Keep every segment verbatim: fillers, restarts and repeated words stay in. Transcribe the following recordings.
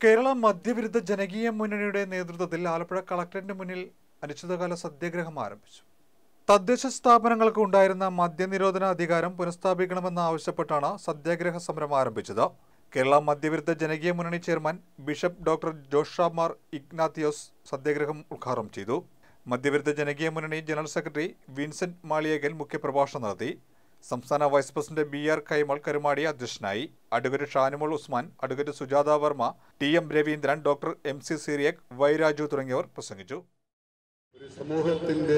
കേരള മദ്യവിരുദ്ധ ജനകീയ മുന്നണിയുടെ നേതൃത്വത്തിൽ ആലപ്പുഴ കളക്ടറേറ്റിന് മുന്നിൽ അനിശ്ചിതകാല സത്യാഗ്രഹം ആരംഭിച്ചു. തദ്ദേശ സ്ഥാപനങ്ങൾക്ക് ഉണ്ടായിരുന്ന മദ്യനിരോധന അധികാരം പുനഃസ്ഥാപിക്കണമെന്ന് ആവശ്യപ്പെട്ടാണ് സത്യാഗ്രഹ സമരം ആരംഭിച്ചത്. കേരള മദ്യവിരുദ്ധ ജനകീയ മുന്നണി ചെയർമാൻ ബിഷപ്പ് ഡോക്ടർ ജോഷ മാർ ഇഗ്നാത്തിയോസ് സത്യാഗ്രഹം ഉദ്ഘാടനം ചെയ്തു. മദ്യവിരുദ്ധ ജനകീയ മുന്നണി ജനറൽ സെക്രട്ടറി വിൻസെന്റ് മാളിയേക്കൽ മുഖ്യപ്രഭാഷണം നടത്തി. സംസ്ഥാന vice president B R Kaimal Karumadi അധ്യക്ഷനായി. Advocate Shanimol Usman, advocate Sujatha Varma, T M Raveendran, doctor M C Cyriac, Y Raju തുടങ്ങിയവർ പ്രസംഗിച്ചു. ഒരു സമൂഹത്തിന്റെ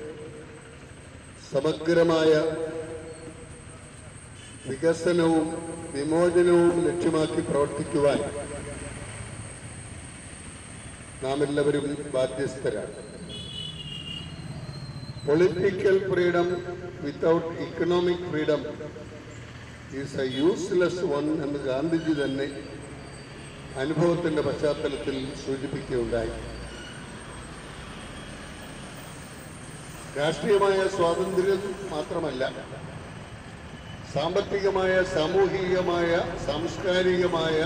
സമഗ്രമായ വികസനവും വിമോചനവും ലക്ഷ്യമാക്കി പ്രവർത്തിക്കുവാൻ നാം എല്ലാവരും ബാധ്യസ്ഥരാണ്. Political freedom without economic freedom is a useless one എന്ന് ഗാന്ധിജി തന്നെ അനുഭവത്തിന്റെ പശ്ചാത്തലത്തിൽ സൂചിപ്പിക്കുകയുണ്ടായി. രാഷ്ട്രീയമായ സ്വാതന്ത്ര്യം മാത്രമല്ല, സാമ്പത്തികമായ, സാമൂഹികമായ, സാംസ്കാരികമായ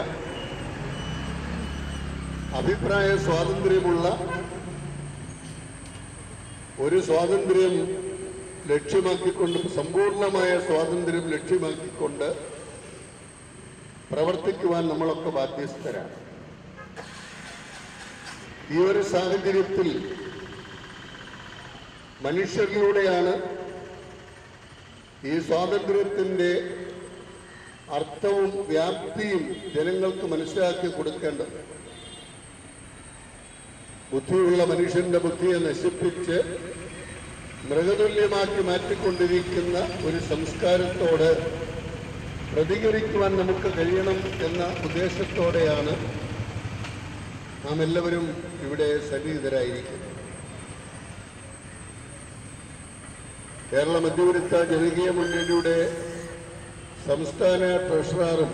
അഭിപ്രായ സ്വാതന്ത്ര്യമുള്ള ഒരു സ്വാതന്ത്ര്യം ലക്ഷ്യമാക്കിക്കൊണ്ട്, സമ്പൂർണമായ സ്വാതന്ത്ര്യം ലക്ഷ്യമാക്കിക്കൊണ്ട് പ്രവർത്തിക്കുവാൻ നമ്മളൊക്കെ ബാധ്യസ്ഥരാണ്. ഈ ഒരു സാഹചര്യത്തിൽ മനുഷ്യരിലൂടെയാണ് ഈ സ്വാതന്ത്ര്യത്തിൻ്റെ അർത്ഥവും വ്യാപ്തിയും ജനങ്ങൾക്ക് മനസ്സിലാക്കി കൊടുക്കേണ്ടത്. ബുദ്ധിയുള്ള മനുഷ്യന്റെ ബുദ്ധിയെ നശിപ്പിച്ച് മൃഗതുല്യമാക്കി മാറ്റിക്കൊണ്ടിരിക്കുന്ന ഒരു സംസ്കാരത്തോട് പ്രതികരിക്കുവാൻ നമുക്ക് കഴിയണം എന്ന ഉദ്ദേശത്തോടെയാണ് നാം എല്ലാവരും ഇവിടെ സന്നിഹിതരായിരിക്കുന്നത്. കേരള മദ്യവിരുദ്ധ ജനകീയ മുന്നണിയുടെ സംസ്ഥാന ട്രഷററും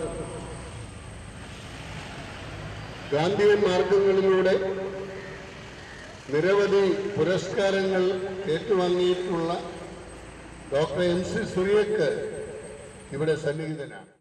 ഗാന്ധിയൻ മാർഗങ്ങളിലൂടെ നിരവധി പുരസ്കാരങ്ങൾ ഏറ്റുവാങ്ങിയിട്ടുള്ള ഡോക്ടർ എം സി സിറിയക് ഇവിടെ സന്നിഹിതനാണ്.